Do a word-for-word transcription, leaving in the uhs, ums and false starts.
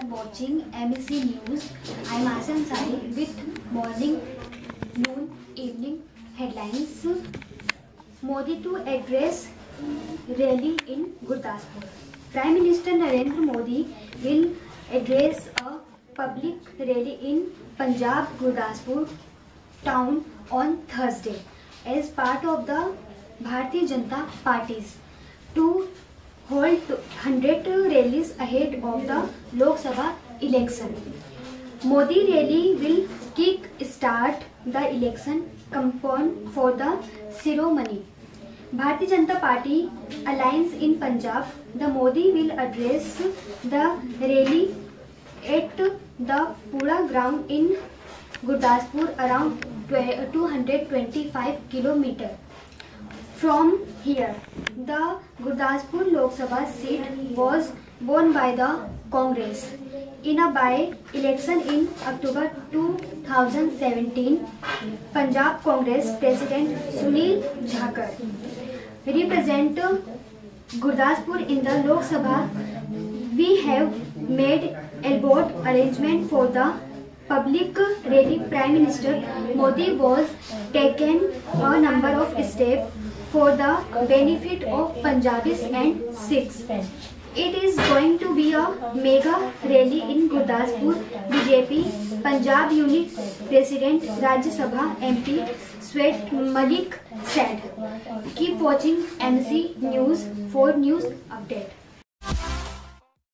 watching M E C News. I am Aashiya with morning, noon, evening headlines. Modi to address rally in Gurdaspur. Prime Minister Narendra Modi will address a public rally in Punjab Gurdaspur town on Thursday as part of the Bharatiya Janata Party's to hold one hundred rallies ahead of the Lok Sabha election. Modi rally will kick start the election campaign for the ceremony. Bharatiya Janata Party alliance in Punjab, the Modi will address the rally at the Pura ground in Gurdaspur around two hundred twenty-five kilometers from here. The Gurdaspur Lok Sabha seat was won by the Congress in a by-election in October two thousand seventeen. Punjab Congress President Sunil Jhakar represent Gurdaspur in the Lok Sabha. We have made elaborate arrangement for the public rally. Prime Minister Modi was taken a number of steps for the benefit of Punjabis and Sikhs. It is going to be a mega rally in Gurdaspur. B J P Punjab Unit President Rajya Sabha M P Swet Malik said. Keep watching M C News for news update.